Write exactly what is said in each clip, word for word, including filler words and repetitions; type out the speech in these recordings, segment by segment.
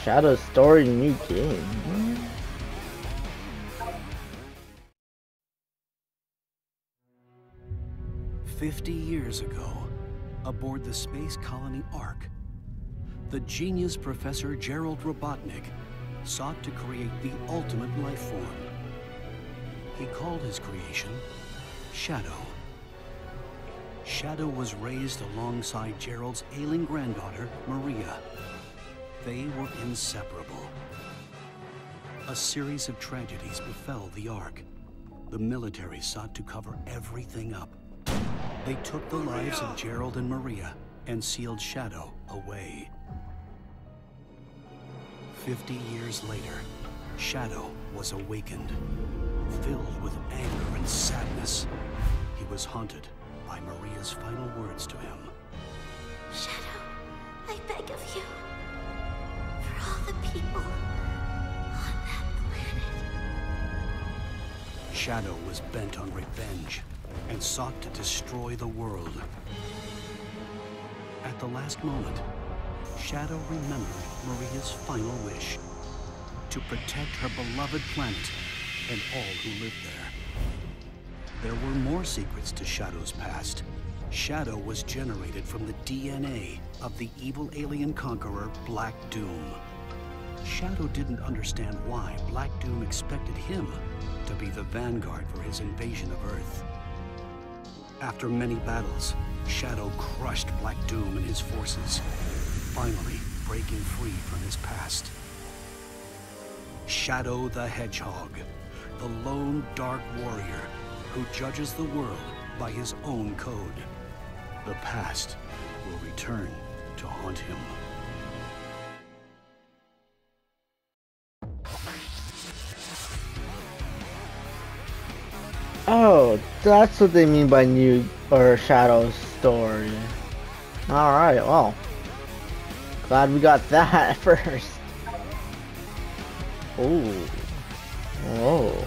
Shadow Story new game. Fifty years ago, aboard the space colony Ark, the genius Professor Gerald Robotnik sought to create the ultimate life form. He called his creation Shadow. Shadow was raised alongside Gerald's ailing granddaughter, Maria. They were inseparable. A series of tragedies befell the Ark. The military sought to cover everything up. They took the lives of Gerald and Maria and sealed Shadow away. Fifty years later, Shadow was awakened, filled with anger and sadness. He was haunted by Maria's final words to him. Shadow, I beg of you, for all the people on that planet. Shadow was bent on revenge and sought to destroy the world. At the last moment, Shadow remembered Maria's final wish, to protect her beloved planet and all who lived there. There were more secrets to Shadow's past. Shadow was generated from the D N A of the evil alien conqueror, Black Doom. Shadow didn't understand why Black Doom expected him to be the vanguard for his invasion of Earth. After many battles, Shadow crushed Black Doom and his forces, finally breaking free from his past. Shadow the Hedgehog, the lone dark warrior who judges the world by his own code. The past will return to haunt him. Oh, that's what they mean by new or Shadow Story. Alright, well. Glad we got that first. Ooh. Whoa.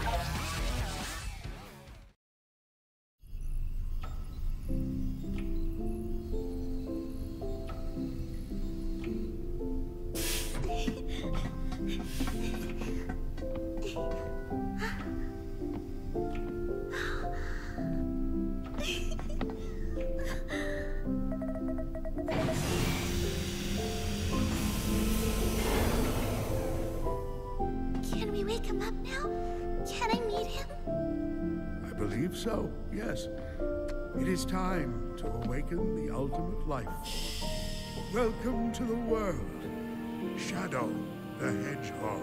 Can we wake him up now? Can I meet him? I believe so, yes. It is time to awaken the ultimate life form. Welcome to the world, Shadow the Hedgehog.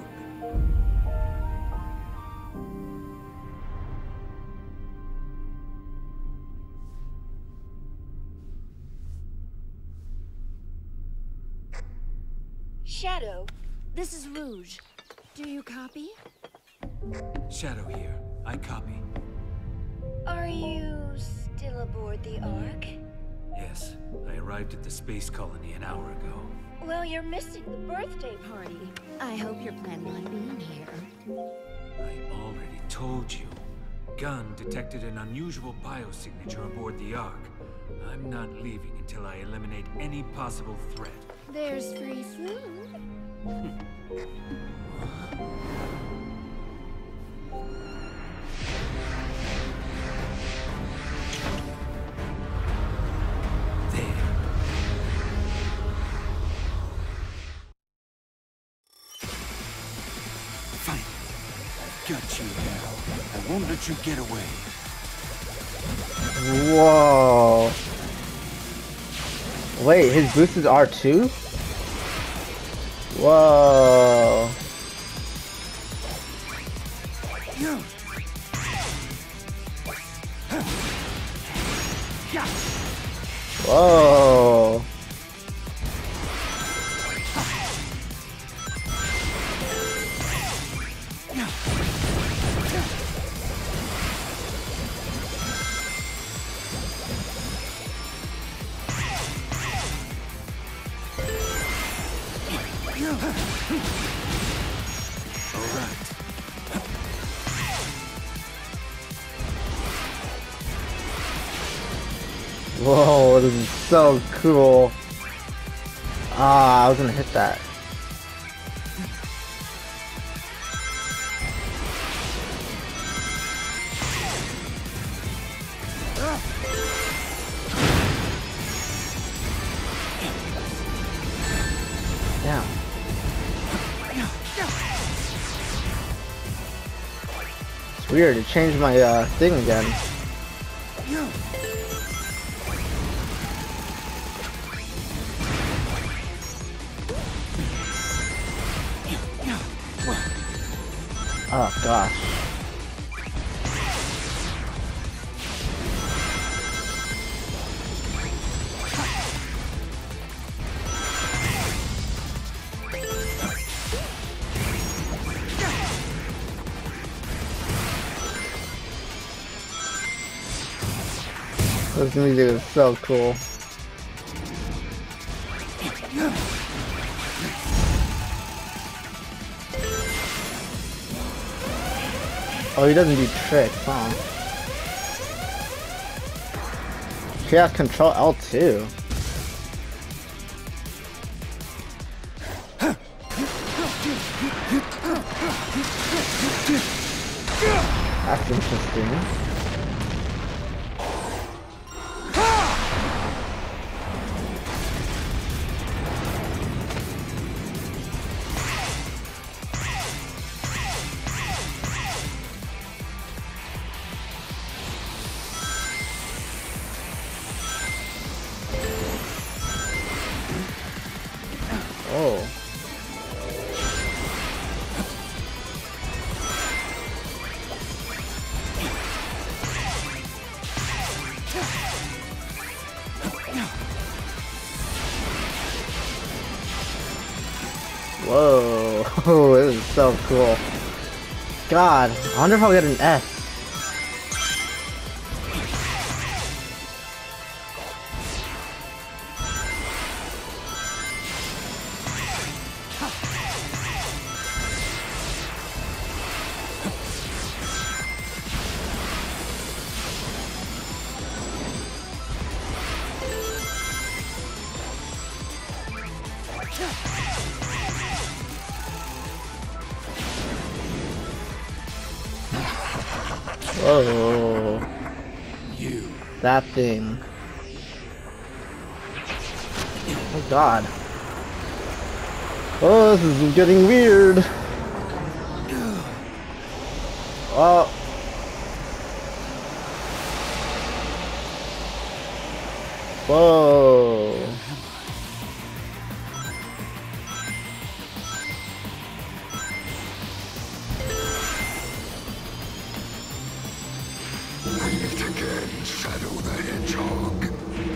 Shadow, this is Rouge. Do you copy? Shadow here. I copy. Are you still aboard the Ark? Yes, I arrived at the space colony an hour ago. Well, you're missing the birthday party. I hope you're planning on being here. I already told you. Gunn detected an unusual biosignature aboard the Ark. I'm not leaving until I eliminate any possible threat. There's free food. Got you now. I won't let you get away. Whoa. Wait, his boost is R two? Whoa. Whoa. Whoa, this is so cool. Ah, I was gonna hit that. Damn. It's weird, it changed my uh, thing again. Oh gosh. This music is so cool. Oh, he doesn't do tricks, huh? He has control L two. That's interesting. Oh. Whoa, this is so cool. God, I wonder if I'll get an S. Whoa. You. That thing. Oh god. Oh, this is getting weird. Oh. Whoa. Meet again, Shadow the Hedgehog.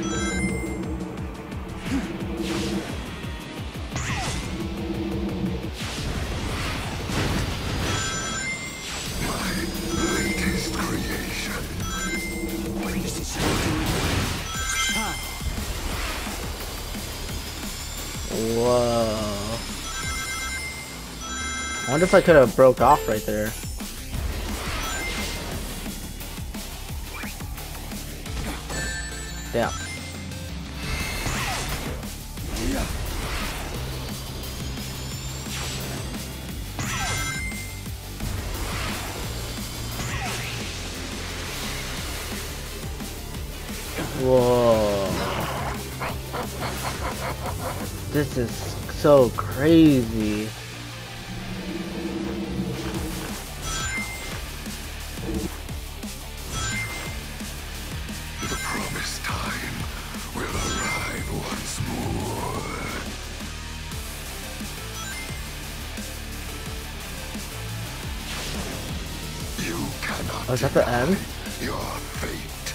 My latest creation. This is your doing. How? Whoa. I wonder if I could have broke off right there. Yeah. Whoa. This is so crazy. The promised time will arrive once more. You cannot Oh, is that the end? your fate.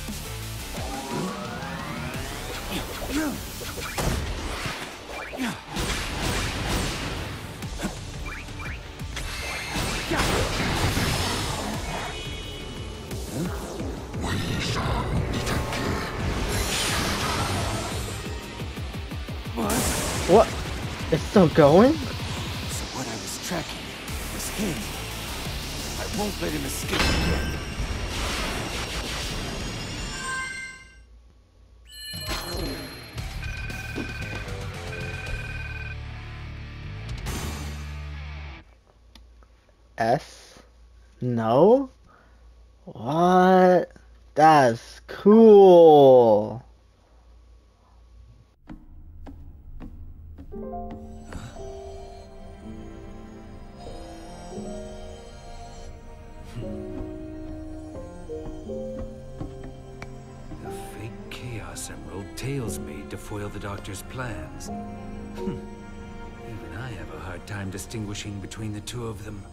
We shall meet again. What? It's still going? So what I was tracking was him. I won't let him escape again. S? No? What? That's cool. Force Emerald Tails made to foil the Doctor's plans. Hmm. Even I have a hard time distinguishing between the two of them.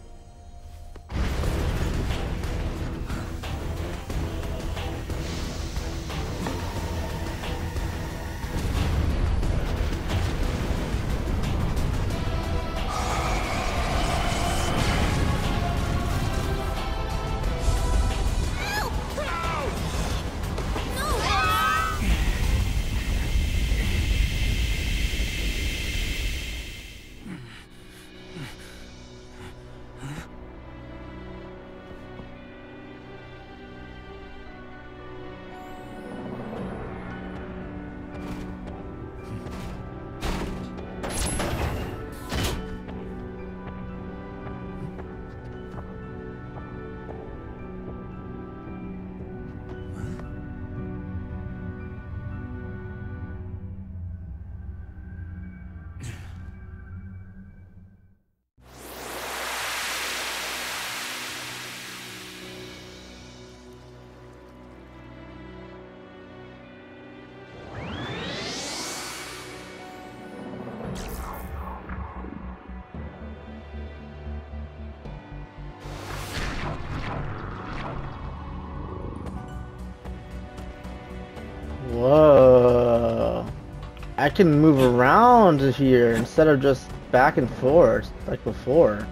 Whoa. I can move around here instead of just back and forth like before.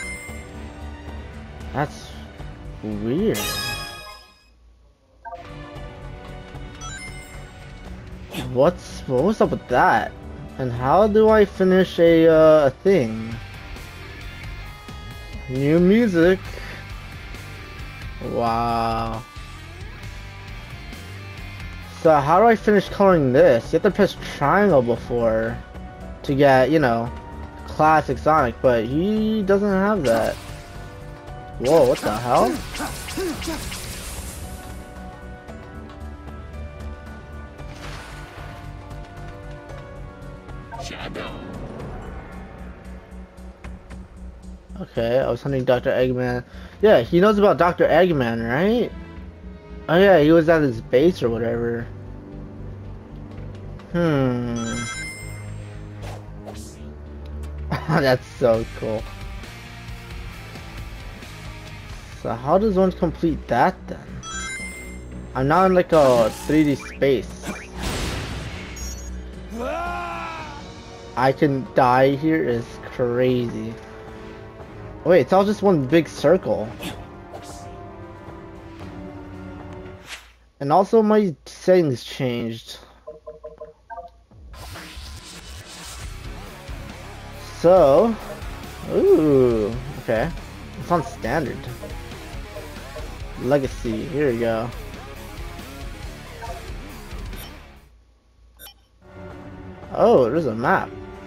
That's weird. What's what was up with that? And how do I finish a uh, a thing? New music. Wow. So how do I finish coloring this? You have to press triangle before to get, you know, classic Sonic, but he doesn't have that. Whoa, what the hell? Shadow. Okay, I was hunting Doctor Eggman. Yeah, he knows about Doctor Eggman, right? Oh yeah, he was at his base or whatever. Hmm. That's so cool. So how does one complete that then? I'm now in like a three D space. I can die here is crazy. Wait, it's all just one big circle. And also my settings changed. So, ooh, okay. It's on standard. Legacy, here we go. Oh, there's a map.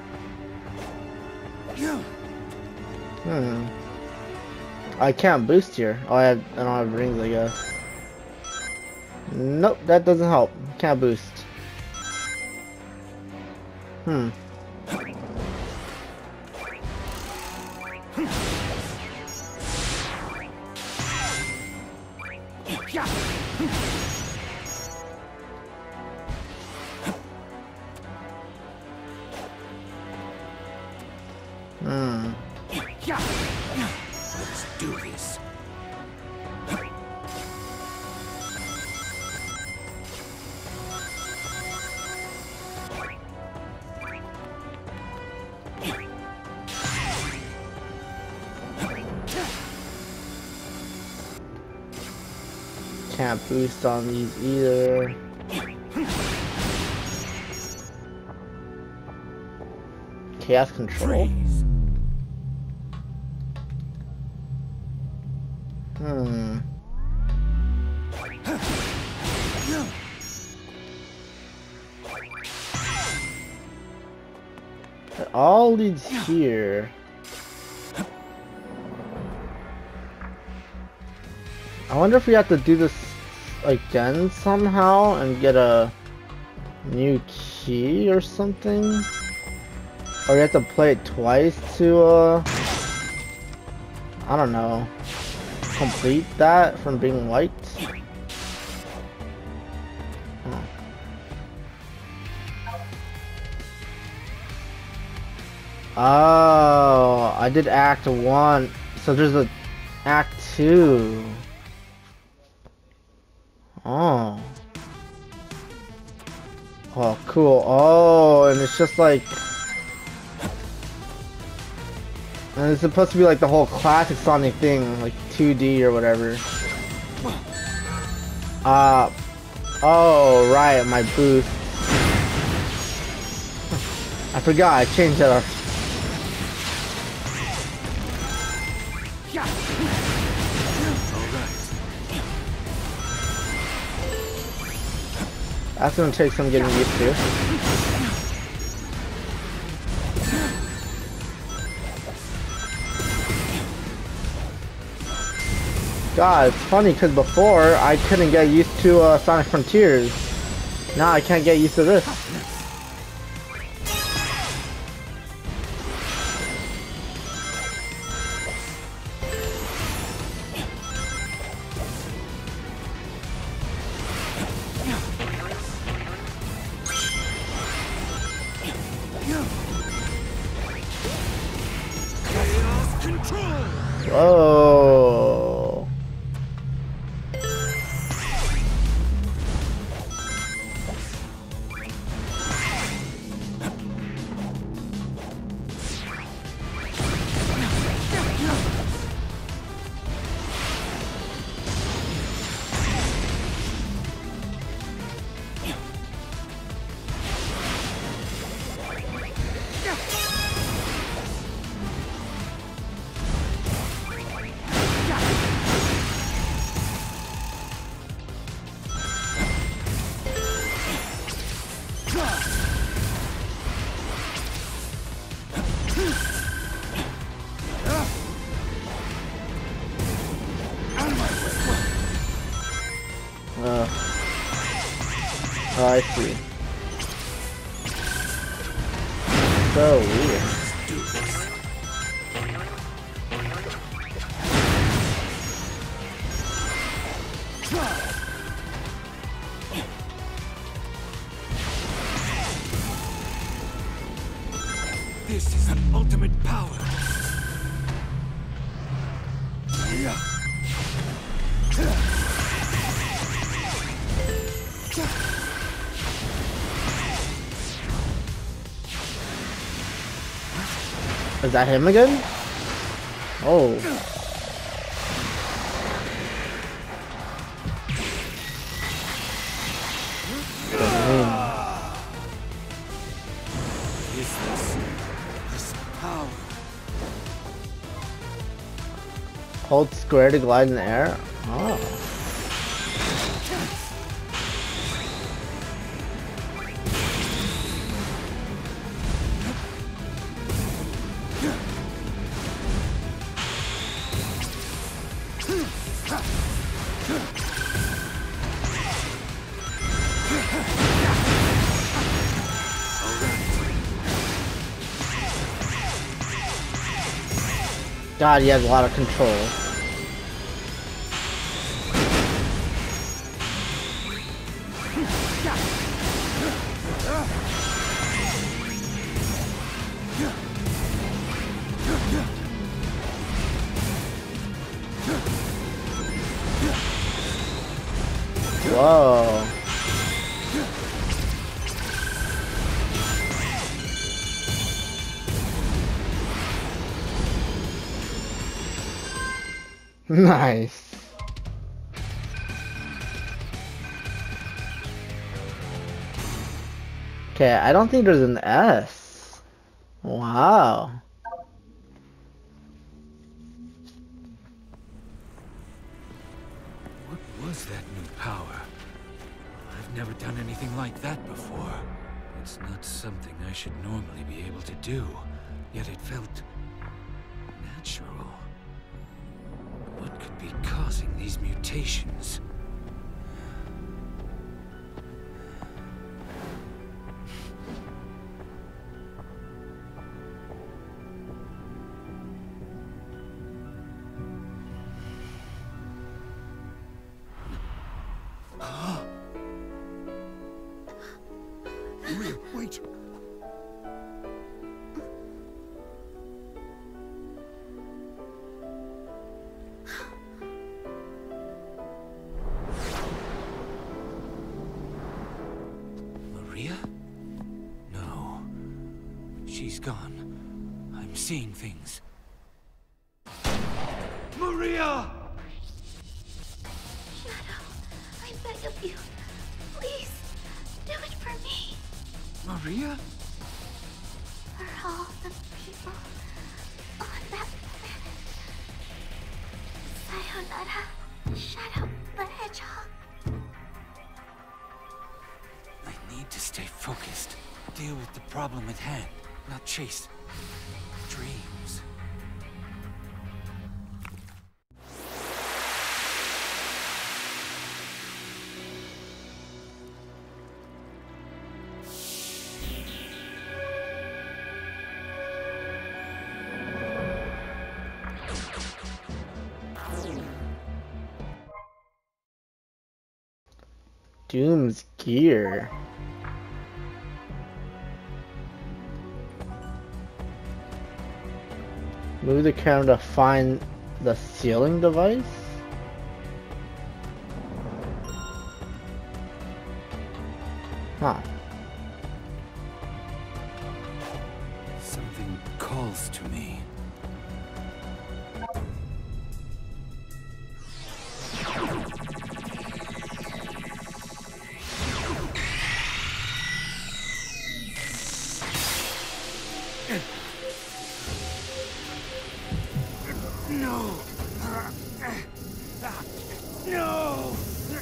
Hmm. I can't boost here. Oh, I, have, I don't have rings, I guess. Nope, that doesn't help. Can't boost. Hmm. Hmm. Let's do this. Can't boost on these either. Chaos control. Freeze. Hmm. It all leads here. I wonder if we have to do this again somehow and get a new key or something? Or we have to play it twice to, uh... I don't know. Complete that from being wiped? Huh. Oh, I did act one. So there's a act two. Oh. Oh, cool. Oh, and it's just like... And it's supposed to be like the whole classic Sonic thing, like two D or whatever. Uh, oh, right, my boost. I forgot, I changed that up. That's gonna take some getting used to. God, it's funny because before I couldn't get used to uh, Sonic Frontiers. Now I can't get used to this. Whoa. Uh, oh, I see. So weird. This is an ultimate power. Is that him again? Oh. Is this this power? Hold square to glide in the air? Oh. God, he has a lot of control. Whoa. Nice. Okay, I don't think there's an S. Wow. What was that new power? I've never done anything like that before. It's not something I should normally be able to do, yet it felt natural. What could be causing these mutations? Maria, wait. She's gone. I'm seeing things. Maria! Shadow, I beg of you, please, do it for me. Maria? For all the people on that planet. Sayonara, Shadow the Hedgehog. I need to stay focused. Deal with the problem at hand, not chase dreams. Doom's gear. Move the camera to find the sealing device? Huh. Something calls to me. No! No!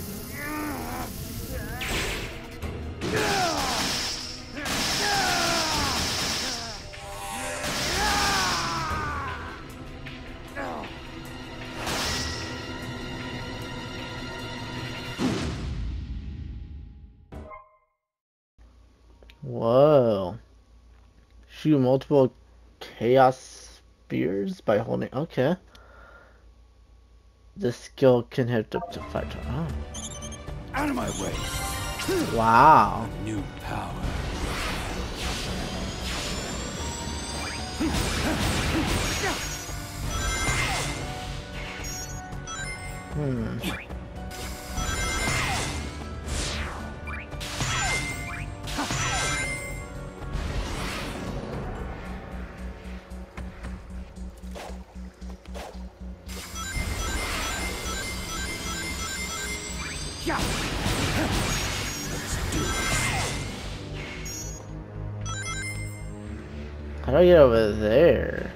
Whoa. Shoot multiple chaos spears by holding. Okay. This skill can hit up to five times. Oh. Out of my way! Wow. New power. Hmm. How do I get over there?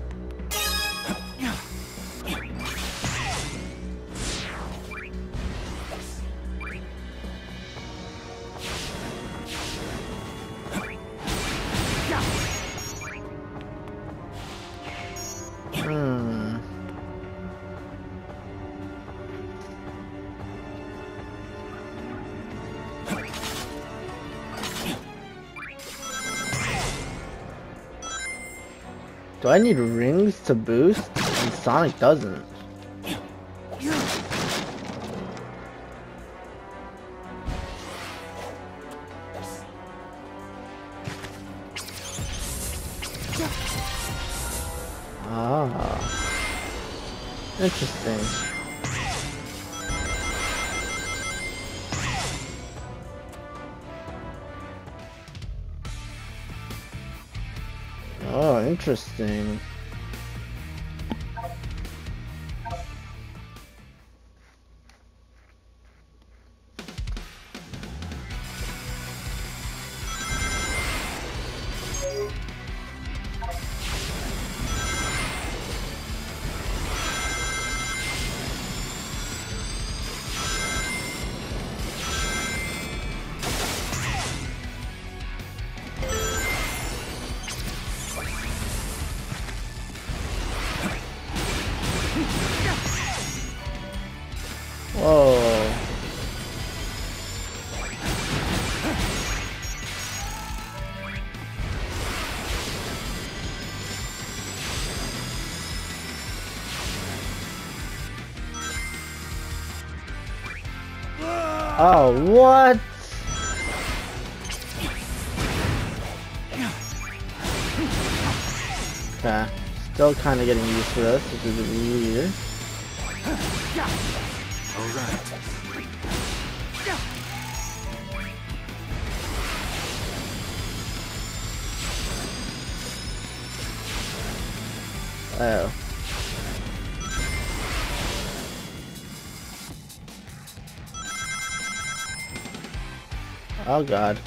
Hmm. Do I need rings to boost? And Sonic doesn't. Ah. Interesting. Oh, interesting. Whoa. Oh, what? Okay. Still kind of getting used to this, which is weird. All right. Oh. Oh god.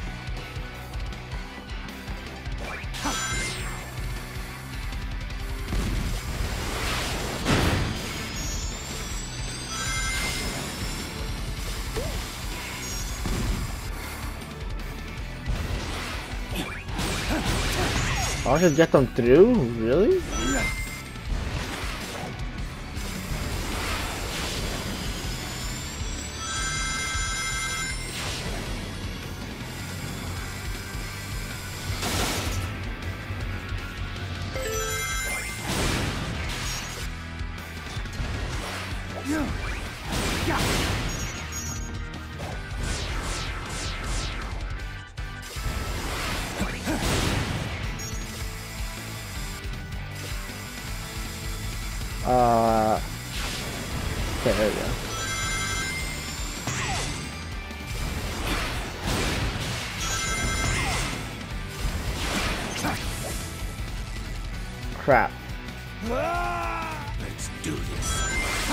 I should get them through? Really? Uh, okay, there we go. Crap. Let's do this.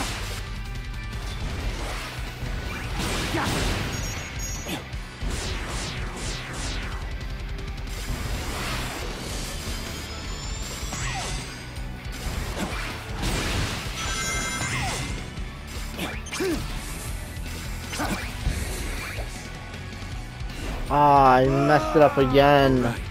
Ah, I messed it up again. Right.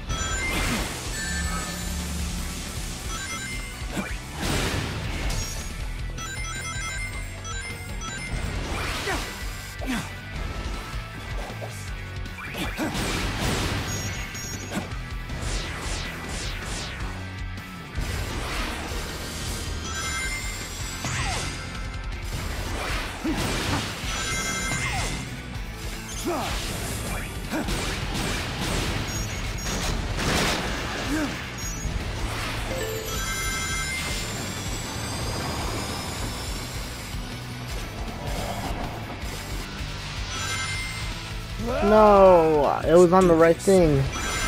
No, it was on the right thing.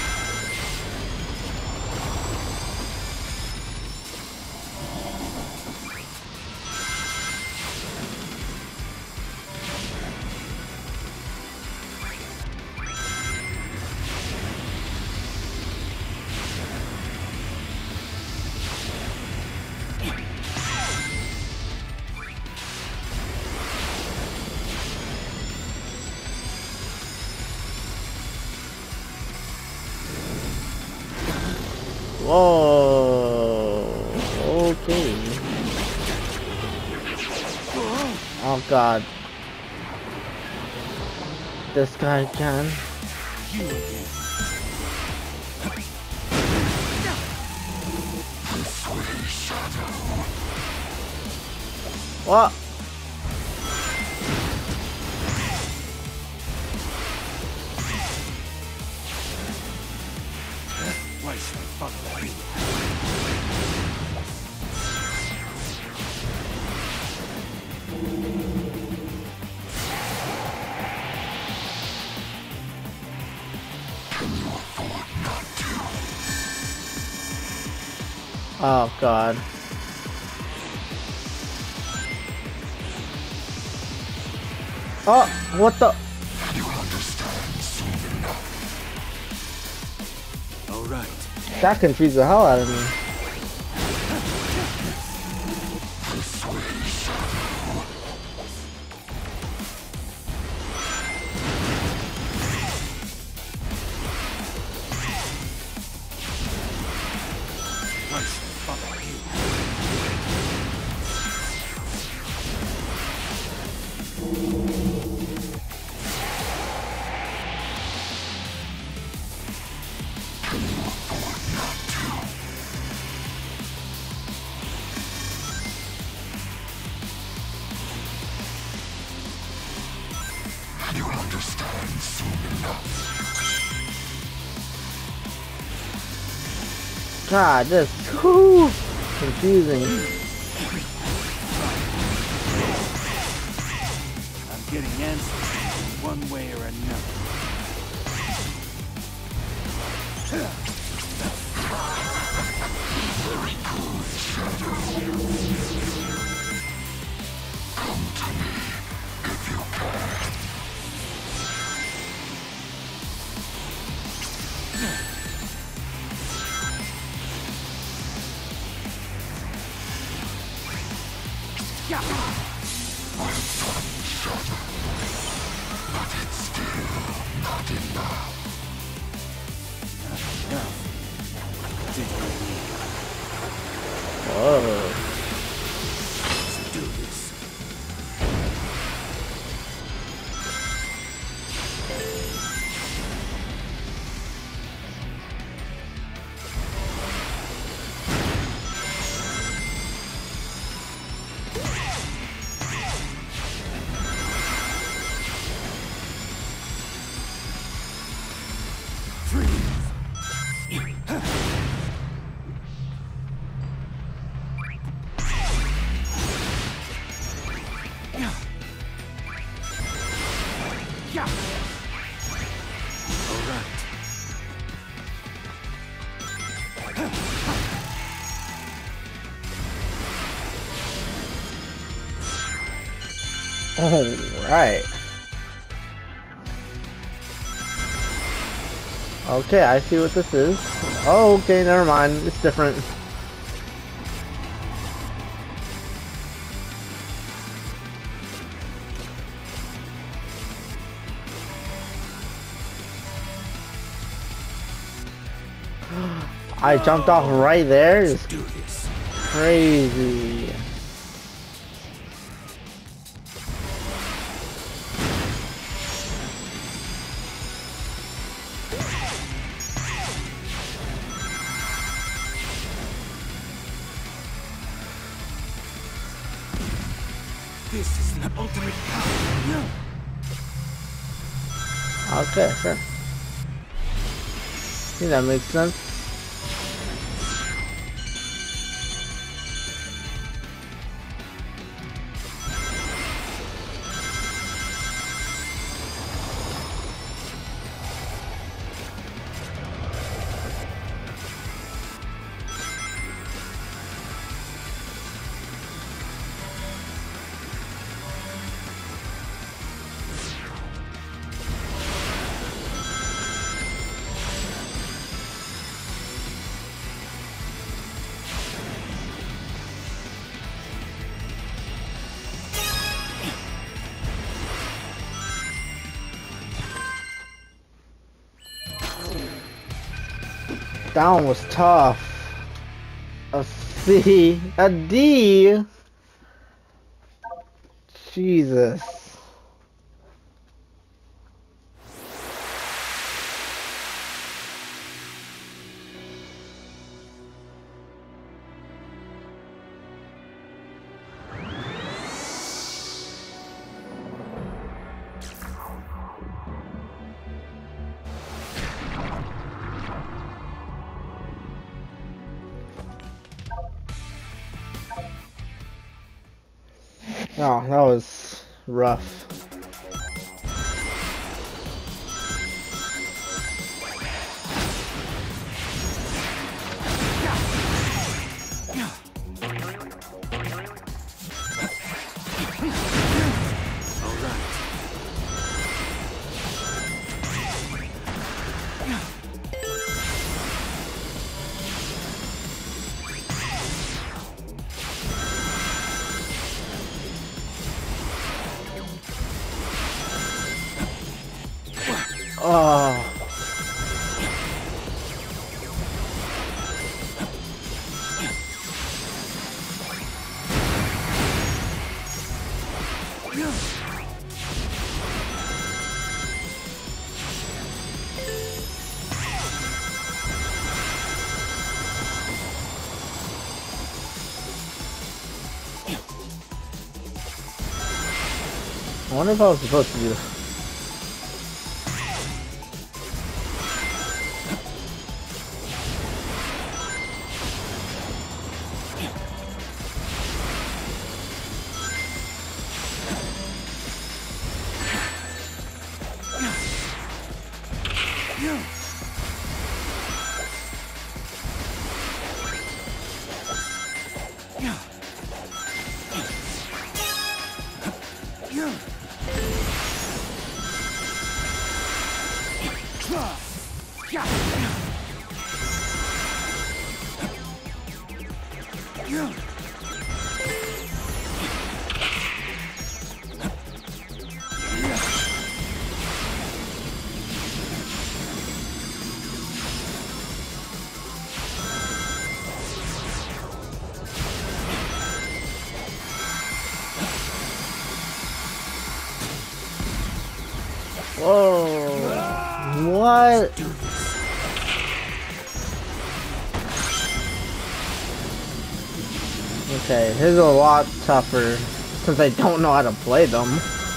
Whoa. Okay. Oh god. This guy can. What? Why should I follow you? Oh god. Oh, what the? All right. That confused the hell out of me. Why should I follow you? You'll understand soon enough. God, this is whew, confusing. I'm getting answers one way or another. Very good, Shadow. Well done, Shadow. But it's still not enough. Whoa. Let's do this. Alright. Okay, I see what this is. Oh, okay, never mind. It's different. I jumped off right there. It's Do this. crazy. This is the ultimate power. Okay, sure. I think that makes sense. That one was tough. A C, a D. Jesus. Oh, that was rough. Oh. I wonder if I was supposed to do this. Whoa! What? Okay, his is a lot tougher since I don't know how to play them.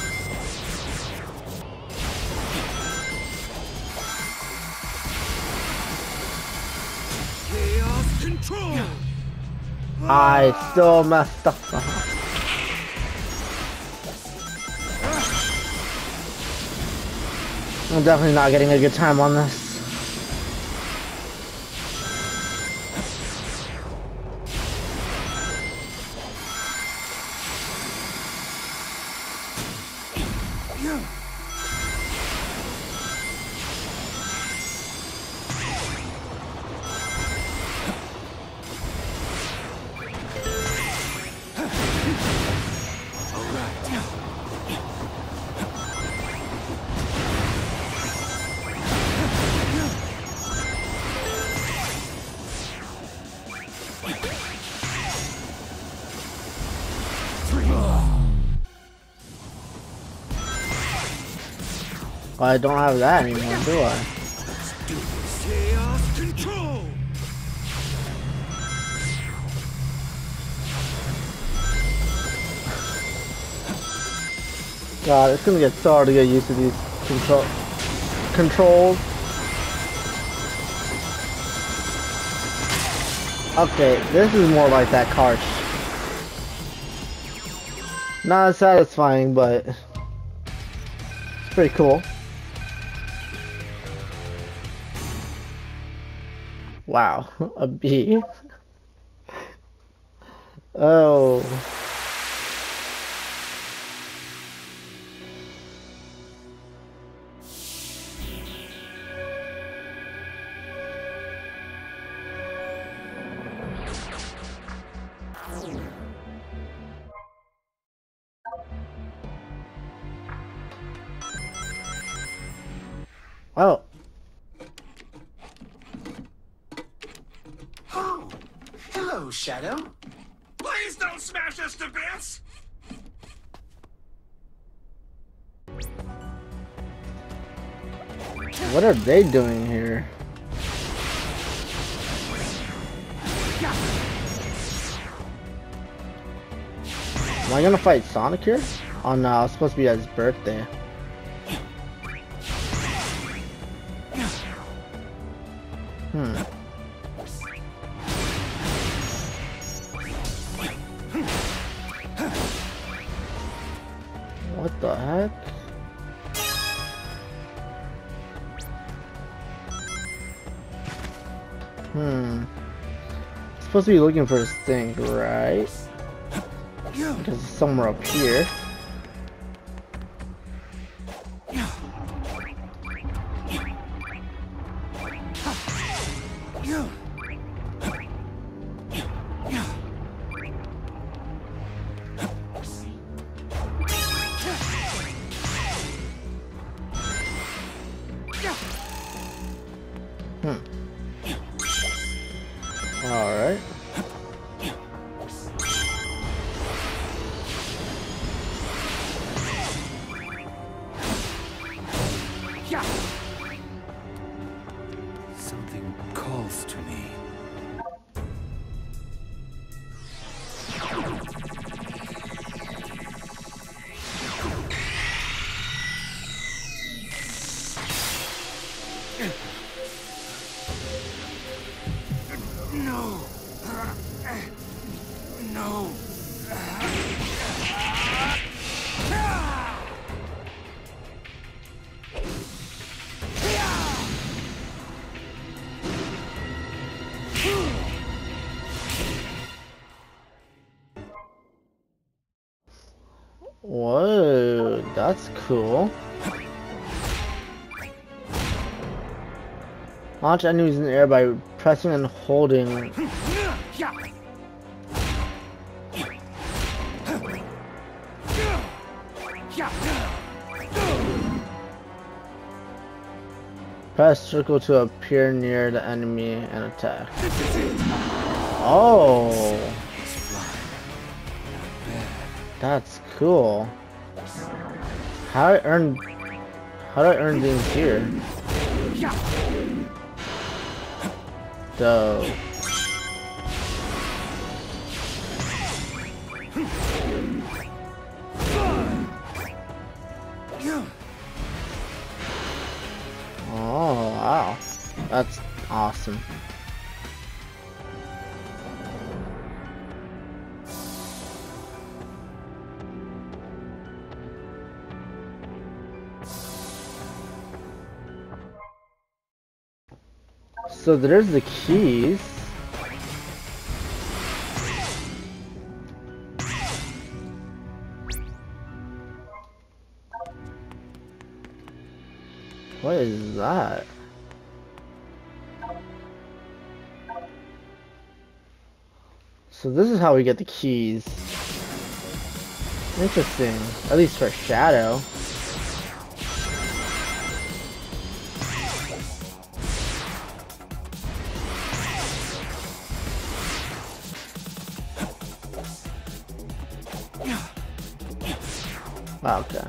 Chaos control. I still messed up. I'm definitely not getting a good time on this. Well, I don't have that anymore, do I? Chaos control. God, it's gonna get so hard to get used to these control controls. Okay, this is more like that card. Not as satisfying, but it's pretty cool. Wow, a bee. Oh. Oh. Oh, hello, Shadow. Please don't smash us to bits! What are they doing here? Am I gonna fight Sonic here? Oh no, it's supposed to be his birthday. Hmm. What the heck? Hmm. Supposed to be looking for his thing, right? Because it's somewhere up here. Hmm. All right. Something calls to me. No. No. Whoa, that's cool. Launch enemies in the air by pressing and holding. Press circle to appear near the enemy and attack. Oh, that's cool. How I earn? How do I earn things here? So. Oh, wow. That's awesome. So there's the keys. What is that? So this is how we get the keys. Interesting. At least for Shadow. Okay.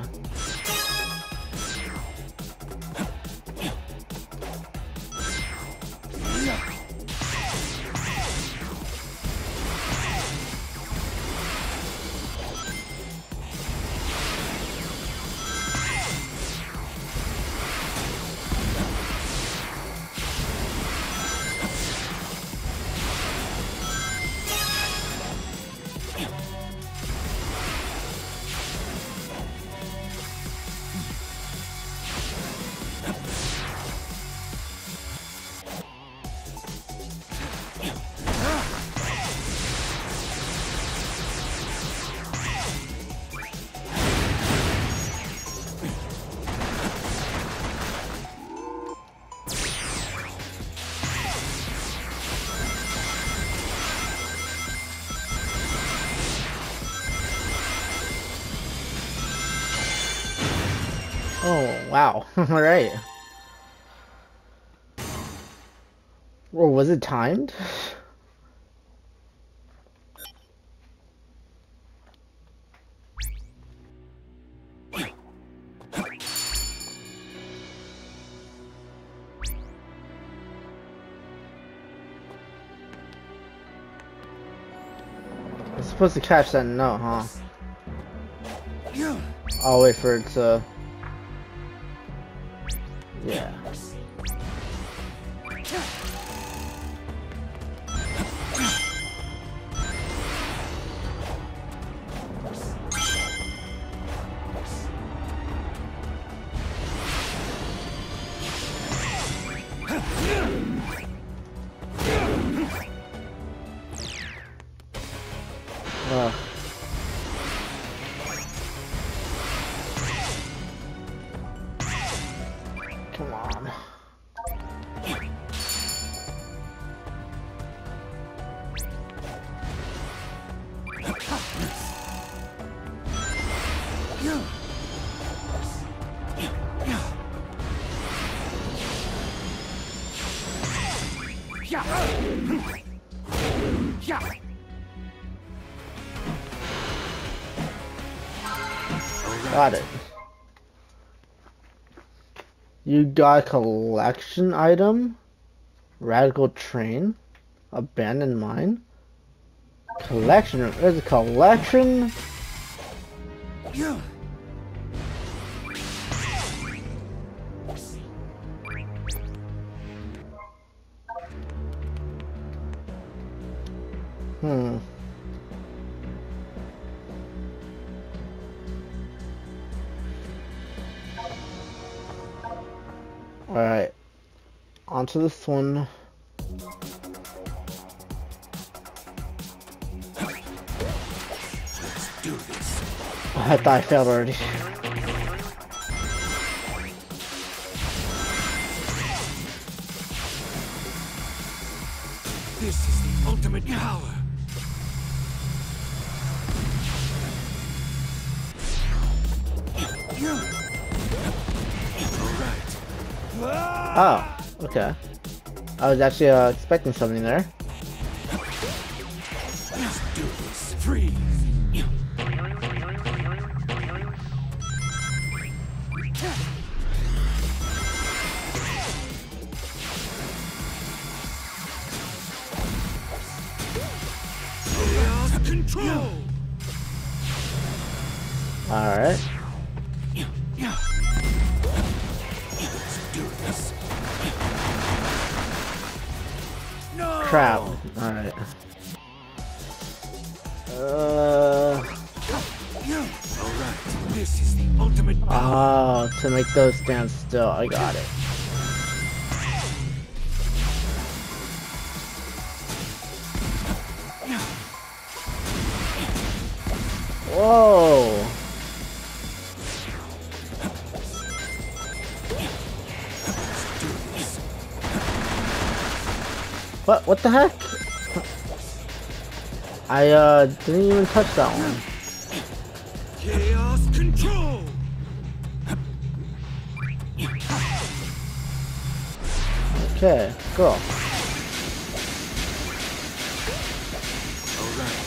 Oh, wow. Alright. Well, was it timed? I'm supposed to catch that note, huh? I'll wait for it to... Yeah. Ugh. Come on. Got it. You got a collection item? Radical train? Abandoned mine? Collection? There's a collection? Hmm. Alright. Onto this one. Do this. I thought I failed already. This is the ultimate power. Oh, okay. I was actually uh, expecting something there. Let's do this. Freeze. control. All right. Let's do this. No. Crap. All right. Uh. Alright, this is the ultimate power. Oh, to make those stand still. I got it. Whoa. What? What the heck? I uh didn't even touch that one. Chaos control. Okay, go. Alright.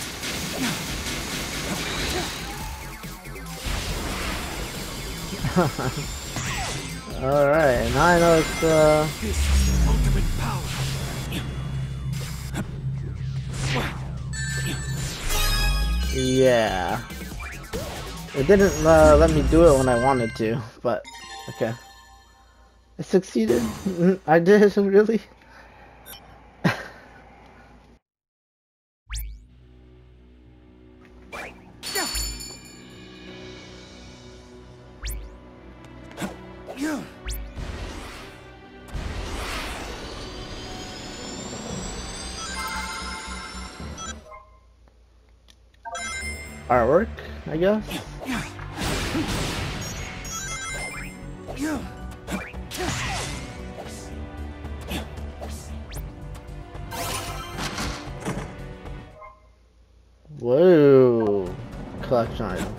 Alright, now I know it's uh This is the ultimate power. yeah. It didn't uh, let me do it when I wanted to, but okay. I succeeded. I did, really? Artwork, I guess. Whoa, collection items.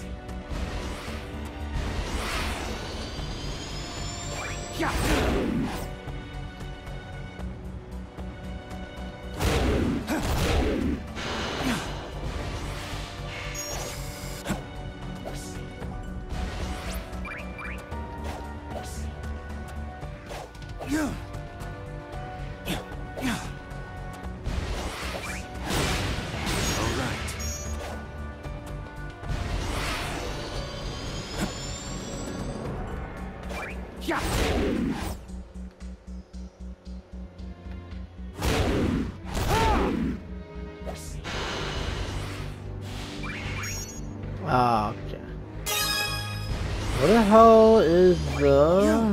Ah, okay. What the hell is the...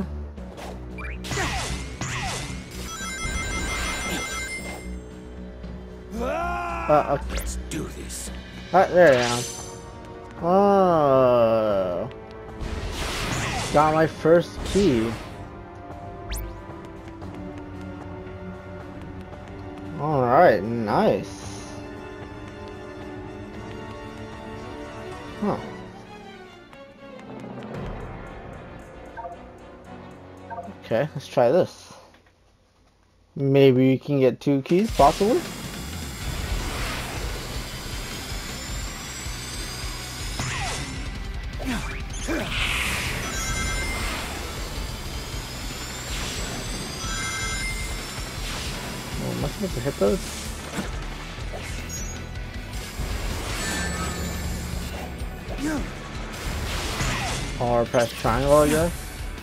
Uh, okay. Let's do this. Ah, there I am. Oh. Got my first key. Alright, nice. Huh. Okay, let's try this. Maybe we can get two keys, possibly? Oh, am I supposed to hit those? Or press triangle, I guess?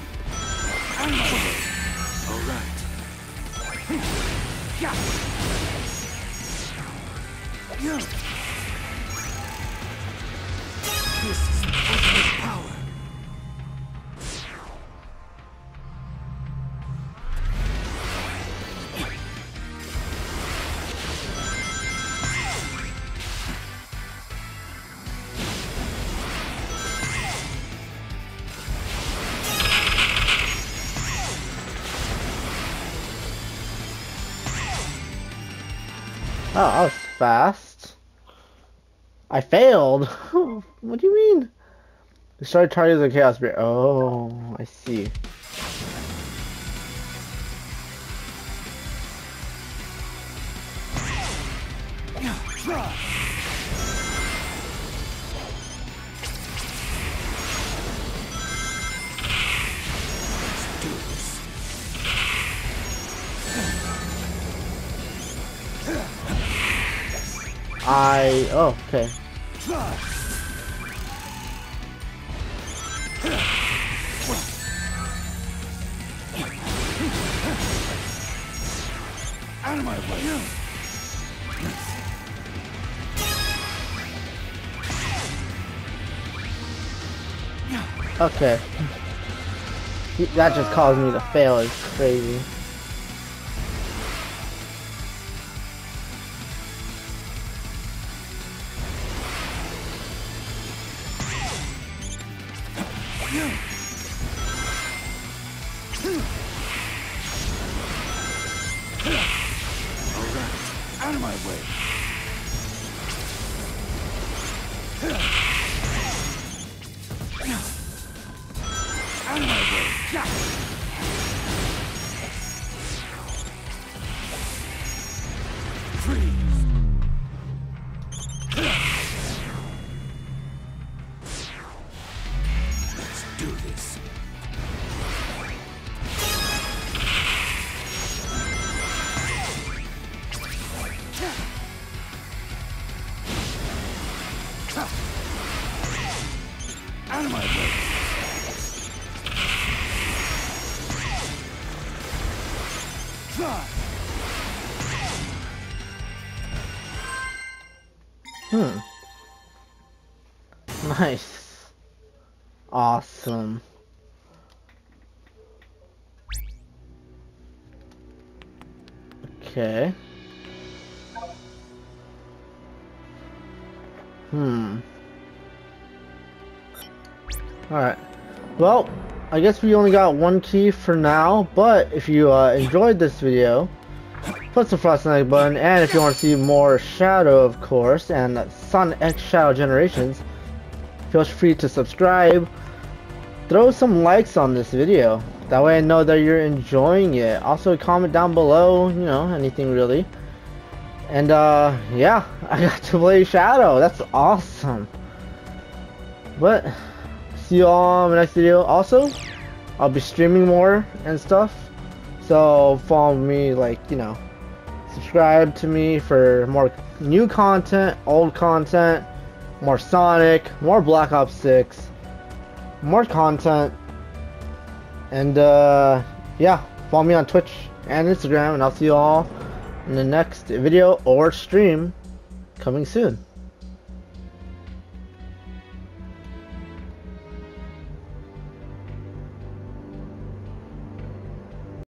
Alright. This is the ultimate power. Oh, that was fast. I failed. What do you mean? Destroy targets of Chaos Spirit. Oh, I see. I... Oh, okay. Out of my way. Okay. That just caused me to fail. It's crazy. Out of my way. Out of my way. Yeah. Freeze. Let's do this. Out of my way. Hmm. Nice. Awesome. Okay. Hmm. Alright. Well, I guess we only got one key for now, but if you uh, enjoyed this video, put some frosting like button, and if you want to see more Shadow, of course, and Sonic X Shadow Generations, feel free to subscribe. Throw some likes on this video. That way I know that you're enjoying it. Also comment down below, you know, anything really. And uh, yeah, I got to play Shadow. That's awesome. But see you all in the next video. Also, I'll be streaming more and stuff. So follow me, like, you know, subscribe to me for more new content, old content, more Sonic, more Black Ops six, more content. And uh, yeah, follow me on Twitch and Instagram, and I'll see you all in the next video or stream coming soon.